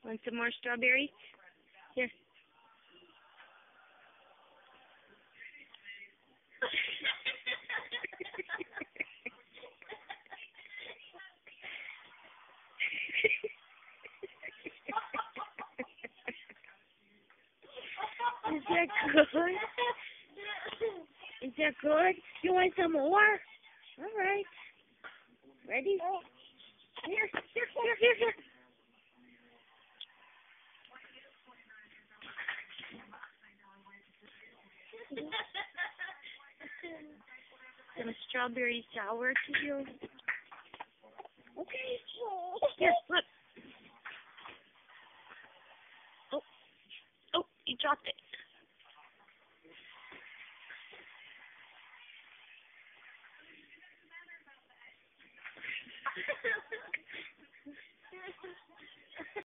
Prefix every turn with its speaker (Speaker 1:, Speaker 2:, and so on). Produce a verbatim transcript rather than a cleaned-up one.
Speaker 1: Want some more strawberries? Here. Is that good? Is that good? You want some more? All right. Ready? Here, here, here, here, here. Some strawberry sour to you. Okay. Here, look. Oh, oh, you dropped it.